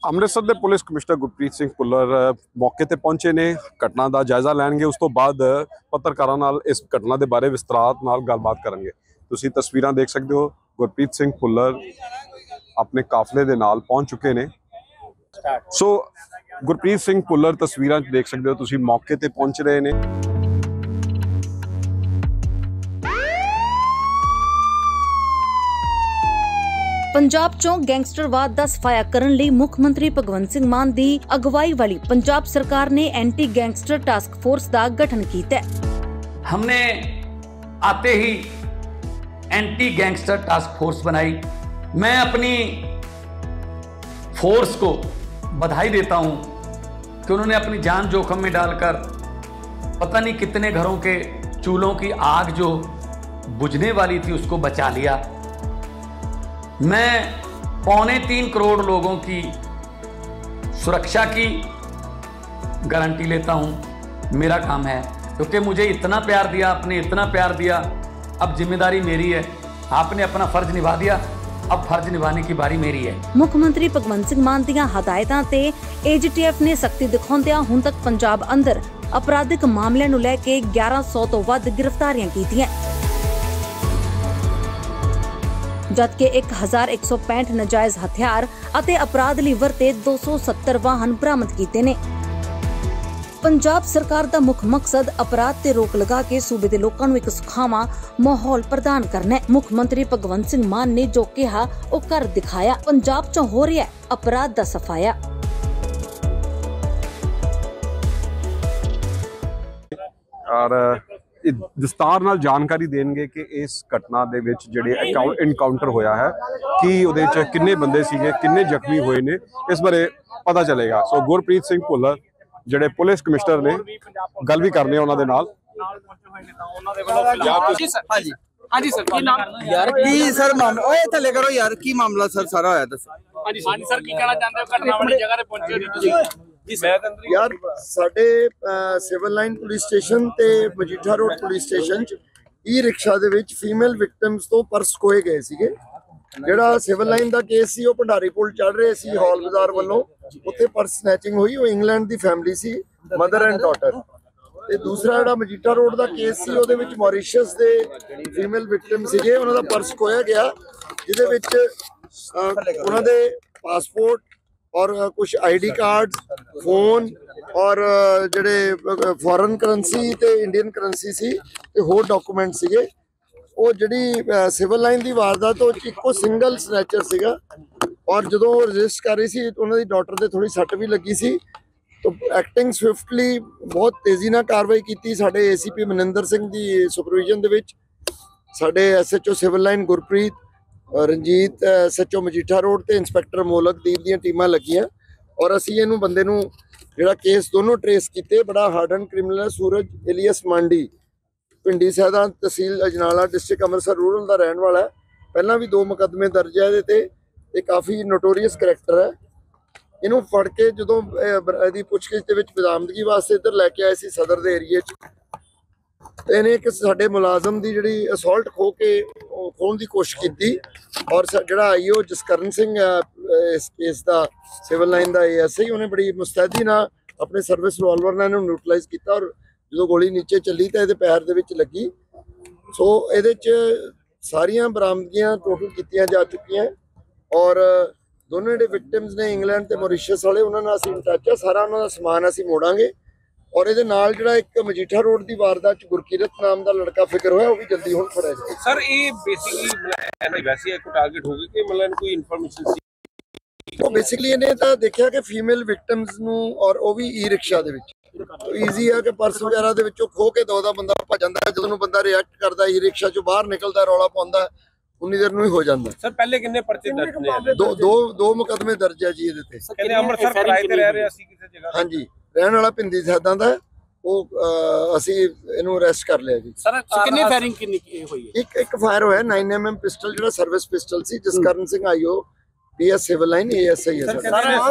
ਅੰਮ੍ਰਿਤਸਰ ਦੇ police commissioner Gurpreet Singh Bhullar ਮੌਕੇ ਤੇ ਪਹੁੰਚੇ ਨੇ। ਘਟਨਾ ਦਾ ਜਾਇਜ਼ਾ ਲੈਣਗੇ। ਉਸ ਤੋਂ ਬਾਅਦ ਪੱਤਰਕਾਰਾਂ ਨਾਲ ਇਸ ਘਟਨਾ ਦੇ ਬਾਰੇ ਵਿਸਤਾਰ ਨਾਲ ਗੱਲਬਾਤ ਕਰਨਗੇ। ਤੁਸੀਂ ਤਸਵੀਰਾਂ ਦੇਖ ਸਕਦੇ ਹੋ, ਗੁਰਪ੍ਰੀਤ ਸਿੰਘ ਭੁੱਲਰ ਆਪਣੇ ਕਾਫਲੇ ਦੇ ਨਾਲ ਪਹੁੰਚ ਚੁੱਕੇ ਨੇ। ਸੋ ਗੁਰਪ੍ਰੀਤ ਸਿੰਘ ਭੁੱਲਰ ਤਸਵੀਰਾਂ 'ਚ ਦੇਖ ਸਕਦੇ ਹੋ ਤੁਸੀਂ, ਮੌਕੇ ਤੇ ਪਹੁੰਚ ਰਹੇ ਨੇ। पंजाब चों गैंगस्टरवाद का सफाया करने लिए मुख्य मंत्री भगवंत सिंह मान की अगवाई वाली पंजाब सरकार ने एंटी गैंगस्टर टास्क फोर्स का गठन किया। हमने आते ही एंटी गैंगस्टर टास्क फोर्स बनाई। मैं अपनी फोर्स को बधाई देता हूं कि उन्होंने अपनी जान जोखिम में डालकर पता नहीं कितने घरों के चूल्हों की आग जो बुझने वाली थी उसको बचा लिया। मैं 2.25 करोड़ लोगों की सुरक्षा की गारंटी लेता हूं। मेरा काम है, क्योंकि मुझे इतना प्यार दिया, आपने इतना प्यार दिया, अब जिम्मेदारी मेरी है। आपने अपना फर्ज निभा दिया, अब फर्ज निभाने की बारी मेरी है। मुख्यमंत्री भगवंत सिंह मान दी हदायतां ते AGTF ने सख्ती दिखाउंदियां हुण तक पंजाब अंदर अपराधिक मामलिਆਂ ਨੂੰ ਲੈ ਕੇ 1100 ਤੋਂ ਵੱਧ गिरफ्तारियां कीतियां, जबकि 1165 नजायज हथियार ਅਤੇ अपराध ਲਈ ਵਰਤੇ 270 ਵਾਹਨ ਬਰਾਮਦ ਕੀਤੇ ਨੇ। ਪੰਜਾਬ ਸਰਕਾਰ ਦਾ ਮੁੱਖ ਮਕਸਦ ਅਪਰਾਧ ਤੇ ਰੋਕ ਲਗਾ ਕੇ ਸੂਬੇ ਦੇ ਲੋਕਾਂ ਨੂੰ ਇੱਕ ਸੁਖਾਵਾਂ ਮਾਹੌਲ ਪ੍ਰਦਾਨ ਕਰਨਾ ਹੈ। ਮੁੱਖ ਮੰਤਰੀ ਭਗਵੰਤ ਸਿੰਘ ਮਾਨ ਨੇ ਜੋ ਕਿਹਾ ਉਹ ਕਰ ਦਿਖਾਇਆ। ਪੰਜਾਬ 'ਚ ਹੋ ਰਿਹਾ ਅਪਰਾਧ ਦਾ ਸਫਾਇਆ। और विस्तार नाल जानकारी देंगे कि इस घटना दे विच जिहड़े एनकाउंटर होया है कि उहदे च किन्ने बंदे सीगे, किन्ने जख्मी होए ने, इस बारे पता चलेगा। सो गुरप्रीत सिंह भुल्लर जिहड़े पुलिस कमिश्नर ने गल भी करने उन्हां दे नाल। हाँ जी सर, की नाम यार की सर मामला ओए थले करो यार, की मामला सर सारा होया दस। हाँ जी सर, की कहना चाहते हो घटना वाली जगह ते पहुंचे हो तुसीं? यार साडे सिविल लाइन पुलिस स्टेशन ते मजीठा रोड पुलिस स्टेशन च ई रिक्शा दे विच फीमेल विक्टिम्स तो पर्स खोए गए सीगे। ਜਿਹੜਾ ਸਿਵਲ ਲਾਈਨ ਦਾ ਕੇਸ ਸੀ ਉਹ ਭੰਡਾਰੀ ਪੁਲ ਚੜ ਰਹੇ ਸੀ ਹੌਲ ਬਾਜ਼ਾਰ ਵੱਲੋਂ, ਉੱਥੇ ਪਰਸ ਸਨੈਚਿੰਗ ਹੋਈ। ਉਹ ਇੰਗਲੈਂਡ ਦੀ ਫੈਮਿਲੀ ਸੀ, ਮਦਰ ਐਂਡ ਡਾਟਰ। ਤੇ ਦੂਸਰਾ ਜਿਹੜਾ ਮਜੀਠਾ ਰੋਡ ਦਾ ਕੇਸ ਸੀ ਉਹਦੇ ਵਿੱਚ ਮੌਰੀਸ਼ੀਅਸ ਦੇ ਫੀਮੇਲ ਵਿਕਟਿਮ ਸੀਗੇ, ਉਹਨਾਂ ਦਾ ਪਰਸ ਖੋਇਆ ਗਿਆ, ਜਿਹਦੇ ਵਿੱਚ ਉਹਨਾਂ ਦੇ ਪਾਸਪੋਰਟ ਔਰ ਕੁਝ ਆਈਡੀ ਕਾਰਡ, ਫੋਨ ਔਰ ਜਿਹੜੇ ਫੋਰਨ ਕਰੰਸੀ ਤੇ ਇੰਡੀਅਨ ਕਰੰਸੀ ਸੀ ਤੇ ਹੋਰ ਡਾਕੂਮੈਂਟ ਸੀਗੇ। ਉਹ ਜਿਹੜੀ ਸਿਵਲ ਲਾਈਨ ਦੀ ਵਾਰਦਾਤ ਉਹ ਇੱਕੋ ਸਿੰਗਲ ਸਨੈਚਰ ਸੀਗਾ। ਔਰ ਜਦੋਂ ਉਹ ਰਜਿਸਟ ਕਰ ਰਹੀ ਸੀ ਉਹਨਾਂ ਦੀ ਡਾਟਰ ਦੇ ਥੋੜੀ ਸੱਟ ਵੀ ਲੱਗੀ ਸੀ। तो एक्टिंग स्विफ्टली बहुत तेजी ਨਾਲ ਕਾਰਵਾਈ ਕੀਤੀ ਸਾਡੇ ACP ਮਨਿੰਦਰ ਸਿੰਘ ਦੀ ਸੁਪਰਵਿਜ਼ਨ ਦੇ ਵਿੱਚ। ਸਾਡੇ SHO civil line Gurpreet, Ranjit SHO Majitha road ਤੇ ਇੰਸਪੈਕਟਰ ਮੋਲਕਦੀਪ ਦੀਆਂ ਟੀਮਾਂ ਲੱਗੀਆਂ ਔਰ ਅਸੀਂ ਇਹਨੂੰ ਬੰਦੇ ਨੂੰ ਜਿਹੜਾ ਕੇਸ ਦੋਨੋਂ ਟ੍ਰੇਸ ਕੀਤੇ। ਬੜਾ ਹਾਰਡਨ ਕ੍ਰਿਮੀਨਲ ਹੈ, Suraj alias Mandi, Pindi Saida, tehsil Ajnala, district Amritsar rural ਦਾ ਰਹਿਣ ਵਾਲਾ ਹੈ। ਪਹਿਲਾਂ ਵੀ 2 ਮੁਕੱਦਮੇ ਦਰਜ ਹੈ ਇਹਦੇ ਤੇ ਕਾਫੀ ਨੋਟੋਰੀਅਸ ਕਰੈਕਟਰ ਹੈ। ਇਹਨੂੰ ਫੜ ਕੇ ਜਦੋਂ ਇਹਦੀ ਪੁੱਛਗਿੱਛ ਦੇ ਵਿੱਚ ਬਰਾਮਦਗੀ ਵਾਸਤੇ ਇੱਧਰ ਲੈ ਕੇ ਆਏ ਸੀ ਸਦਰ ਦੇ ਏਰੀਏ 'ਚ, ਇਹਨੇ ਇੱਕ ਸਾਡੇ ਮੁਲਾਜ਼ਮ ਦੀ ਜਿਹੜੀ ਅਸੌਲਟ ਖੋਹਣ ਦੀ ਕੋਸ਼ਿਸ਼ ਕੀਤੀ। ਔਰ ਜਿਹੜਾ IO ਜਸਕਰਨ ਸਿੰਘ ਇਸ ਕੇਸ ਦਾ ਸਿਵਲ ਲਾਈਨ ਦਾ ASI, ਉਹਨੇ ਬੜੀ ਮੁਸਤੈਦੀ ਨਾਲ ਆਪਣੇ ਸਰਵਿਸ ਰਿਵਾਲਵਰ ਨਾਲ ਇਹਨੂੰ ਨਿਊਟਰਲਾਈਜ਼ ਕੀਤਾ ਔਰ ਜਦੋਂ ਗੋਲੀ ਨੀਚੇ ਚੱਲੀ ਤਾਂ ਇਹਦੇ ਪੈਰ ਦੇ ਵਿੱਚ ਲੱਗੀ। ਸੋ ਇਹਦੇ 'ਚ ਸਾਰੀਆਂ ਬਰਾਮਦਗੀਆਂ ਟੋਟਲ ਕੀਤੀਆਂ ਜਾ ਚੁੱਕੀਆਂ ਔਰ ਦੋਨੋਂ ਜਿਹੜੇ ਵਿਕਟਿਮਸ ਨੇ ਇੰਗਲੈਂਡ ਤੇ ਮੌਰੀਸ਼ੀਅਸ ਵਾਲੇ, ਉਹਨਾਂ ਨਾਲ ਅਸੀਂ ਟੱਚ ਆ। ਸਾਰਾ ਉਹਨਾਂ ਦਾ ਸਮਾਨ ਅਸੀਂ ਮੋੜਾਂਗੇ। ਔਰ ਇਹਦੇ ਨਾਲ ਜਿਹੜਾ ਇੱਕ ਮਜੀਠਾ ਰੋਡ ਦੀ ਵਾਰਦਾਤ ਚ ਗੁਰਕੀਰਤ ਨਾਮ ਦਾ ਲੜਕਾ ਫਿਕਰ ਹੋਇਆ, ਉਹ ਵੀ ਜਲਦੀ ਹੁਣ ਫੜਿਆ ਜਾਏ। ਸਰ ਇਹ ਬੇਸਿਕਲੀ ਵੈਸੇ ਇੱਕ ਟਾਰਗੇਟ ਹੋ ਗਈ ਕਿ ਮਤਲਬ ਕੋਈ ਇਨਫੋਰਮੇਸ਼ਨ ਸੀ? ਉਹ ਬੇਸਿਕਲੀ ਇਹਨੇ ਤਾਂ ਦੇਖਿਆ ਕਿ ਫੀਮੇਲ ਵਿਕਟਿਮਸ ਨੂੰ, ਔਰ ਉਹ ਵੀ ਈ ਰਿਕਸ਼ਾ ਦੇ ਵਿੱਚ ਈਜ਼ੀ ਆ ਕਿ ਪਰਸ ਵਗੈਰਾ ਦੇ ਵਿੱਚੋਂ ਖੋ ਕੇ ਦੋ ਦਾ ਬੰਦਾ ਭੱਜ ਜਾਂਦਾ। ਜਦੋਂ ਬੰਦਾ ਰਿਐਕਟ ਕਰਦਾ ਈ ਰਿਕਸ਼ਾ ਚੋਂ ਬਾਹਰ ਨਿਕਲਦਾ, ਰੌਲਾ ਪਾਉਂਦਾ, ਉਨੀ ਦੇਰ ਨੂੰ ਹੀ ਹੋ ਜਾਂਦਾ। ਸਰ ਪਹਿਲੇ ਕਿੰਨੇ ਪਰਚੇ ਦਰਜ ਨੇ? ਦੋ ਮੁਕੱਦਮੇ ਦਰਜ ਹੈ ਜੀ ਇਹਦੇ ਤੇ। ਕਹਿੰਦੇ ਅੰਮ੍ਰਿਤਸਰ ਕਿਰਾਏ ਤੇ ਰਹਿ ਰਿਹਾ ਸੀ ਕਿਸੇ ਜਗ੍ਹਾ। ਹਾਂਜੀ, ਰਹਿਣ ਵਾਲਾ ਪਿੰਦੀ ਸੈਦਾਂ ਦਾ। ਉਹ ਅਸੀਂ ਇਹਨੂੰ ਅਰੈਸਟ ਕਰ ਲਿਆ ਜੀ। ਸਰ ਕਿੰਨੀ ਫਾਇਰਿੰਗ ਹੋਈ ਹੈ? ਇੱਕ ਫਾਇਰ ਹੋਇਆ 9mm ਪਿਸਟਲ, ਜਿਹੜਾ ਸਰਵਿਸ ਪਿਸਟਲ ਸੀ। Jaskaran Singh IO PS civil line ASI ਹੈ ਸਰ।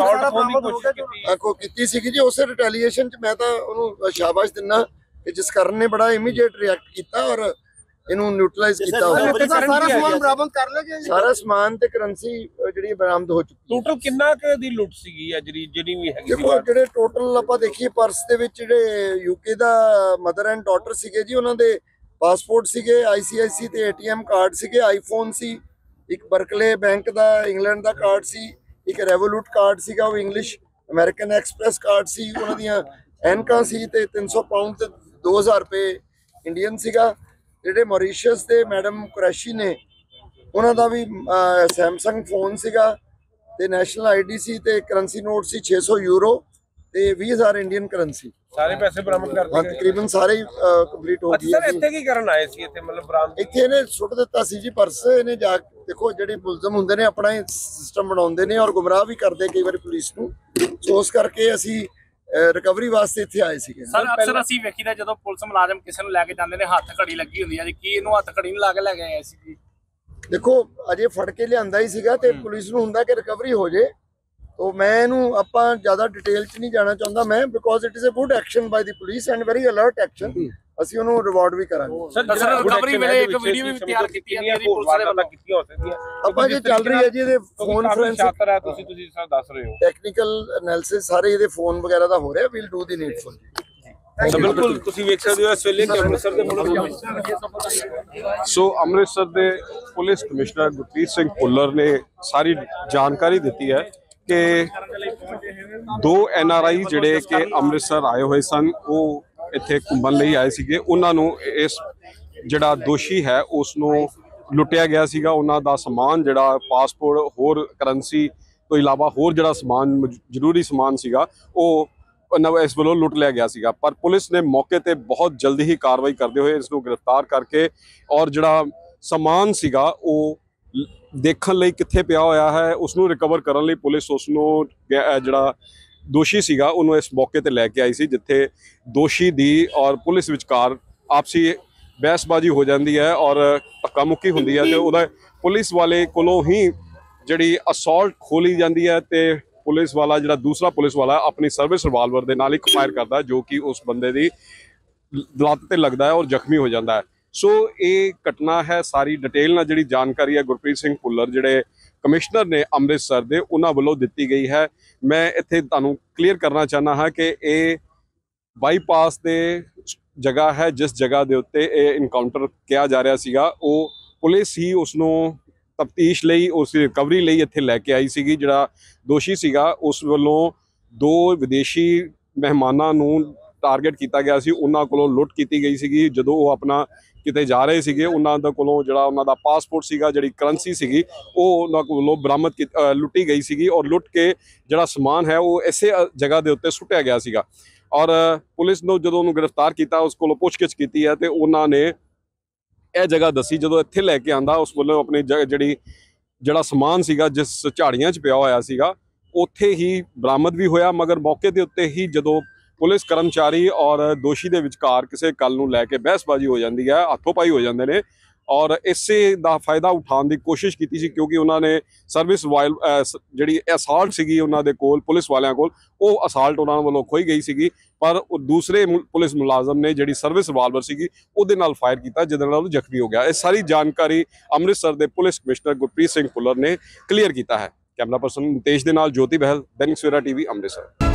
ਆਕੋ ਕੀਤੀ ਸੀਗੀ ਜੀ। ਉਸੇ ਰਿਟੈਲੀਏਸ਼ਨ ਚ ਮੈਂ ਤਾਂ ਉਹਨੂੰ ਸ਼ਾਬਾਸ਼ ਦਿੰਦਾ ਕਿ ਜਸਕਰਨ ਨੇ ਬੜਾ ਇਮੀਡੀਏਟ ਰਿਐਕਟ ਕੀਤਾ ਔਰ ਇਹਨੂੰ ਨਿਊਟਰਲਾਈਜ਼ ਕੀਤਾ ਹੋਇਆ। ਸਾਰਾ ਸਮਾਨ ਬਰਾਮਦ ਕਰ ਲਿਆ ਗਿਆ ਜੀ? ਸਾਰਾ ਸਮਾਨ ਤੇ ਕਰੰਸੀ ਜਿਹੜੀ ਬਰਾਮਦ ਹੋ ਚੁੱਕੀ ਹੈ। ਟੋਟਲ ਕਿੰਨਾ ਕੁ ਦੀ ਲੁੱਟ ਸੀਗੀ ਆ ਜਿਹੜੀ ਵੀ ਹੈਗੀ ਸੀ? ਦੇਖੋ ਜਿਹੜੇ ਟੋਟਲ ਆਪਾਂ ਦੇਖੀਏ ਪਰਸ ਦੇ ਵਿੱਚ ਜਿਹੜੇ ਯੂਕੇ ਦਾ ਮਦਰ ਐਂਡ ਡਾਟਰ ਸੀਗੇ ਜੀ, ਉਹਨਾਂ ਦੇ ਪਾਸਪੋਰਟ ਸੀਗੇ, ICIC ਤੇ ATM ਕਾਰਡ ਸੀਗੇ, ਆਈਫੋਨ ਸੀ, ਇੱਕ ਬਰਕਲੇ ਬੈਂਕ ਦਾ ਇੰਗਲੈਂਡ ਦਾ ਕਾਰਡ ਸੀ, ਇੱਕ ਰੈਵੋਲੂਟ ਕਾਰਡ ਸੀਗਾ ਉਹ ਇੰਗਲਿਸ਼, ਅਮਰੀਕਨ ਐਕਸਪ੍ਰੈਸ ਕਾਰਡ ਸੀ, ਉਹਨਾਂ ਦੀਆਂ ਐਨਕਾਂ ਸੀ ਤੇ 300 ਪਾਉਂਡ ਤੇ 2000 ਰੁਪਏ ਇੰਡੀਅਨ ਸੀਗਾ। ਜਿਹੜੇ ਮੌਰੀਸ਼ੀਅਸ ਦੇ ਮੈਡਮ ਕੁਰੈਸ਼ੀ ਨੇ ਉਹਨਾਂ ਦਾ ਵੀ ਸੈਮਸੰਗ ਫੋਨ ਸੀਗਾ ਤੇ ਨੈਸ਼ਨਲ ID ਸੀ ਤੇ ਕਰੰਸੀ ਨੋਟ ਸੀ 600 ਯੂਰੋ ਤੇ 20000 ਇੰਡੀਅਨ ਕਰੰਸੀ। ਸਾਰੇ ਪੈਸੇ ਬਰਾਮਦ ਕਰ ਹਾਂ ਦਿੱਤੇ? ਤਕਰੀਬਨ ਸਾਰੇ ਕੰਪਲੀਟ ਹੋ ਅੱਛਾ ਗਏ। ਸਰ, ਇੱਥੇ ਕੀ ਕਰਨ ਆਏ ਸੀ? ਇੱਥੇ ਮਤਲਬ ਬਰਾਮਦ ਇੱਥੇ ਇਹਨੇ ਸੁੱਟ ਦਿੱਤਾ ਸੀ ਜੀ ਪਰਸ। ਇਹਨੇ ਜਾ ਦੇਖੋ ਜਿਹੜੇ ਮੁਲਜ਼ਮ ਹੁੰਦੇ ਨੇ ਆਪਣਾ ਹੀ ਸਿਸਟਮ ਬਣਾਉਂਦੇ ਨੇ ਔਰ ਗੁੰਮਰਾਹ ਵੀ ਕਰਦੇ ਕਈ ਵਾਰੀ ਪੁਲਿਸ ਨੂੰ, ਸੋ ਉਸ ਕਰਕੇ ਅਸੀਂ ਰਿਕਵਰੀ ਵਾਸਤੇ ਇੱਥੇ ਆਏ ਸੀਗੇ। ਸਰ ਅਕਸਰ ਅਸੀਂ ਵੇਖੀਦਾ ਜਦੋਂ ਪੁਲਿਸ ਮੁਲਾਜ਼ਮ ਕਿਸੇ ਨੂੰ ਲੈ ਕੇ ਜਾਂਦੇ ਨੇ ਹੱਥ ਘੜੀ ਲੱਗੀ ਹੁੰਦੀ ਹੈ ਜੀ, ਕੀ ਇਹਨੂੰ ਹੱਥ ਘੜੀ ਨਹੀਂ ਲਾ ਕੇ ਲੈ ਕੇ ਆਏ ਸੀ ਜੀ? ਦੇਖੋ ਅਜੇ ਫੜ ਕੇ ਲਿਆਂਦਾ ਹੀ ਸੀਗਾ ਤੇ ਪੁਲਿਸ ਨੂੰ ਹੁੰਦਾ ਕਿ ਰਿਕਵਰੀ ਹੋ ਜੇ, तो मैं ਇਹਨੂੰ ਆਪਾਂ ਜ਼ਿਆਦਾ ਡਿਟੇਲ ਚ ਨਹੀਂ ਜਾਣਾ ਚਾਹੁੰਦਾ ਮੈਂ, because it is a good action by the police and very alert action. ਅਸੀਂ ਉਹਨੂੰ ਰਿਵਾਰਡ ਵੀ ਕਰਾਂਗੇ। ਸਰ ਰਿਕਵਰੀ ਵੇਲੇ ਇੱਕ ਵੀਡੀਓ ਵੀ ਤਿਆਰ ਕੀਤੀ ਹੈ ਪੁਲਿਸ ਵਾਲੇ ਵੱਲੋਂ ਕੀਤੀਆਂ ਹੋ ਸਕਦੀਆਂ ਆਪਾਂ ਜੇ ਚੱਲ ਰਹੀ ਹੈ ਜੀ ਇਹਦੇ ਫੋਨ ਫੋਰੈਂਸਿਕ ਹੈ, ਤੁਸੀਂ ਸਰ ਦੱਸ ਰਹੇ ਹੋ ਟੈਕਨੀਕਲ ਐਨਾਲਿਸਿਸ ਸਾਰੇ ਇਹਦੇ ਫੋਨ ਵਗੈਰਾ ਦਾ ਹੋ ਰਿਹਾ, ਵੀਲ ਡੂ ਦੀ ਨੀਡਫੁਲ। ਤਾਂ ਬਿਲਕੁਲ ਤੁਸੀਂ ਵੇਖ ਸਕਦੇ ਹੋ ਇਸ ਵੇਲੇ ਕਿ ਅੰਮ੍ਰਿਤਸਰ ਦੇ ਸੋ ਅੰਮ੍ਰਿਤਸਰ ਦੇ ਪੁਲਿਸ ਕਮਿਸ਼ਨਰ ਗੁਰਪ੍ਰੀਤ ਸਿੰਘ ਭੁੱਲਰ ਨੇ ਸਾਰੀ ਜਾਣਕਾਰੀ ਦਿੱਤੀ ਹੈ कि 2 NRI ਜਿਹੜੇ ਕਿ ਅੰਮ੍ਰਿਤਸਰ ਆਏ ਹੋਏ ਸਨ, ਉਹ ਇੱਥੇ ਘੁੰਮਣ ਲਈ ਆਏ ਸੀਗੇ। ਉਹਨਾਂ ਨੂੰ ਇਸ ਜਿਹੜਾ ਦੋਸ਼ੀ ਹੈ ਉਸ ਨੂੰ ਲੁੱਟਿਆ ਗਿਆ ਸੀਗਾ। ਉਹਨਾਂ ਦਾ ਸਮਾਨ ਜਿਹੜਾ ਪਾਸਪੋਰਟ ਹੋਰ ਕਰੰਸੀ ਤੋਂ ਇਲਾਵਾ ਹੋਰ ਜਿਹੜਾ ਸਮਾਨ ਜ਼ਰੂਰੀ ਸਮਾਨ ਸੀਗਾ ਉਹ ਇਸ ਵੱਲੋਂ ਲੁੱਟ ਲਿਆ ਗਿਆ ਸੀਗਾ। ਪਰ ਪੁਲਿਸ ਨੇ ਮੌਕੇ ਤੇ ਬਹੁਤ ਜਲਦੀ ਹੀ ਕਾਰਵਾਈ ਕਰਦੇ ਹੋਏ ਇਸ ਨੂੰ ਗ੍ਰਿਫਤਾਰ ਕਰਕੇ ਔਰ ਜਿਹੜਾ ਸਮਾਨ ਸੀਗਾ ਉਹ ਦੇਖਣ ਲਈ ਕਿੱਥੇ ਪਿਆ ਹੋਇਆ ਹੈ ਉਸ ਨੂੰ ਰਿਕਵਰ ਕਰਨ ਲਈ ਪੁਲਿਸ ਉਸ ਨੂੰ ਜਿਹੜਾ ਦੋਸ਼ੀ ਸੀਗਾ ਉਹਨੂੰ ਇਸ ਮੌਕੇ ਤੇ ਲੈ ਕੇ ਆਈ ਸੀ, ਜਿੱਥੇ ਦੋਸ਼ੀ ਦੀ ਔਰ ਪੁਲਿਸ ਵਿਚਕਾਰ ਆਪਸੀ ਬਹਿਸਬਾਜ਼ੀ ਹੋ ਜਾਂਦੀ ਹੈ ਔਰ ਧੱਕਾ ਮੁੱਕੀ ਹੁੰਦੀ ਹੈ ਤੇ ਉਹਦਾ ਪੁਲਿਸ ਵਾਲੇ ਕੋਲੋਂ ਹੀ ਜਿਹੜੀ ਅਸੌਲਟ ਖੋਲੀ ਜਾਂਦੀ ਹੈ ਤੇ ਪੁਲਿਸ ਵਾਲਾ ਜਿਹੜਾ ਦੂਸਰਾ ਪੁਲਿਸ ਵਾਲਾ ਆਪਣੀ ਸਰਵਿਸ ਰਿਵਾਲਵਰ ਦੇ ਨਾਲ ਇੱਕ ਫਾਇਰ ਕਰਦਾ ਜੋ ਕਿ ਉਸ ਬੰਦੇ ਦੀ ਲੱਤ ਤੇ ਲੱਗਦਾ ਹੈ ਔਰ ਜ਼ਖਮੀ ਹੋ ਜਾਂਦਾ ਹੈ। ਸੋ ਇਹ ਘਟਨਾ ਹੈ, ਸਾਰੀ ਡਿਟੇਲ ਨਾਲ ਜਿਹੜੀ ਜਾਣਕਾਰੀ ਹੈ ਗੁਰਪ੍ਰੀਤ ਸਿੰਘ ਭੁੱਲਰ ਜਿਹੜੇ ਕਮਿਸ਼ਨਰ ਨੇ ਅੰਮ੍ਰਿਤਸਰ ਦੇ ਉਹਨਾਂ ਵੱਲੋਂ ਦਿੱਤੀ ਗਈ ਹੈ। ਮੈਂ ਇੱਥੇ ਤੁਹਾਨੂੰ ਕਲੀਅਰ ਕਰਨਾ ਚਾਹੁੰਦਾ ਹਾਂ ਕਿ ਇਹ ਬਾਈਪਾਸ ਦੇ ਜਗ੍ਹਾ ਹੈ ਜਿਸ ਜਗ੍ਹਾ ਦੇ ਉੱਤੇ ਇਹ ਇਨਕਾਊਂਟਰ ਕਿਹਾ ਜਾ ਰਿਹਾ ਸੀਗਾ, ਉਹ ਪੁਲਿਸ ਹੀ ਉਸ ਨੂੰ ਤਫਤੀਸ਼ ਲਈ ਉਸ ਦੀ ਰਿਕਵਰੀ ਲਈ ਇੱਥੇ ਲੈ ਕੇ ਆਈ ਸੀਗੀ। ਜਿਹੜਾ ਦੋਸ਼ੀ ਸੀਗਾ ਉਸ ਵੱਲੋਂ 2 ਵਿਦੇਸ਼ੀ ਮਹਿਮਾਨਾਂ ਨੂੰ ਟਾਰਗੇਟ ਕੀਤਾ ਗਿਆ ਸੀ, ਉਹਨਾਂ ਕੋਲੋਂ ਲੁੱਟ ਕੀਤੀ ਗਈ ਸੀਗੀ। ਜਦੋਂ ਉਹ ਆਪਣਾ ਕਿਤੇ ਜਾ ਰਹੇ ਸੀਗੇ ਉਹਨਾਂ ਦੇ ਕੋਲੋਂ ਜਿਹੜਾ ਉਹਨਾਂ ਦਾ ਪਾਸਪੋਰਟ ਸੀਗਾ, ਜਿਹੜੀ ਕਰੰਸੀ ਸੀਗੀ ਉਹ ਉਹਨਾਂ ਕੋਲੋਂ ਬਰਾਮਦ ਲੁੱਟੀ ਗਈ ਸੀਗੀ ਔਰ ਲੁੱਟ ਕੇ ਜਿਹੜਾ ਸਮਾਨ ਹੈ ਉਹ ਇਸੇ ਜਗ੍ਹਾ ਦੇ ਉੱਤੇ ਸੁੱਟਿਆ ਗਿਆ ਸੀਗਾ। ਔਰ ਪੁਲਿਸ ਨੂੰ ਜਦੋਂ ਉਹਨੂੰ ਗ੍ਰਿਫਤਾਰ ਕੀਤਾ ਉਸ ਕੋਲੋਂ ਪੁੱਛਗਿੱਛ ਕੀਤੀ ਹੈ ਤੇ ਉਹਨਾਂ ਨੇ ਇਹ ਜਗ੍ਹਾ ਦੱਸੀ। ਜਦੋਂ ਇੱਥੇ ਲੈ ਕੇ ਆਂਦਾ ਉਸ ਵੱਲੋਂ ਆਪਣੀ ਜਿਹੜਾ ਸਮਾਨ ਸੀਗਾ ਜਿਸ ਝਾੜੀਆਂ 'ਚ ਪਿਆ ਹੋਇਆ ਸੀਗਾ ਉੱਥੇ ਹੀ ਬਰਾਮਦ ਵੀ ਹੋਇਆ, ਮਗਰ ਮੌਕੇ ਦੇ ਉੱਤੇ ਹੀ ਜਦੋਂ ਪੁਲਿਸ ਕਰਮਚਾਰੀ ਔਰ ਦੋਸ਼ੀ ਦੇ ਵਿਚਕਾਰ ਕਿਸੇ ਗੱਲ ਨੂੰ ਲੈ ਕੇ ਬਹਿਸਬਾਜ਼ੀ ਹੋ ਜਾਂਦੀ ਹੈ, ਹੱਥੋਂ ਪਾਈ ਹੋ ਜਾਂਦੇ ਨੇ ਔਰ ਇਸੇ ਦਾ ਫਾਇਦਾ ਉਠਾਉਣ ਦੀ ਕੋਸ਼ਿਸ਼ ਕੀਤੀ ਸੀ, ਕਿਉਂਕਿ ਉਹਨਾਂ ਨੇ ਸਰਵਿਸ ਜਿਹੜੀ ਅਸਾਲਟ ਸੀਗੀ ਉਹਨਾਂ ਦੇ ਕੋਲ ਪੁਲਿਸ ਵਾਲਿਆਂ ਕੋਲ, ਉਹ ਅਸਾਲਟ ਉਹਨਾਂ ਵੱਲੋਂ ਖੋਈ ਗਈ ਸੀਗੀ। ਪਰ ਉਹ ਦੂਸਰੇ ਪੁਲਿਸ ਮੁਲਾਜ਼ਮ ਨੇ ਜਿਹੜੀ ਸਰਵਿਸ ਰਿਵਾਲਵਰ ਸੀਗੀ ਉਹਦੇ ਨਾਲ ਫਾਇਰ ਕੀਤਾ ਜਿਹਦੇ ਨਾਲ ਉਹ ਜ਼ਖਮੀ ਹੋ ਗਿਆ। ਇਹ ਸਾਰੀ ਜਾਣਕਾਰੀ ਅੰਮ੍ਰਿਤਸਰ ਦੇ ਪੁਲਿਸ ਕਮਿਸ਼ਨਰ ਗੁਰਪ੍ਰੀਤ ਸਿੰਘ ਭੁੱਲਰ ਨੇ ਕਲੀਅਰ ਕੀਤਾ ਹੈ। ਕੈਮਰਾ ਪਰਸਨ ਨਿਤੇਸ਼ ਦੇ ਨਾਲ ਜੋਤੀ ਬਹਿਲ, ਦੈਨਿਕ ਸਵੇਰਾ TV ਅੰਮ੍ਰਿਤਸਰ।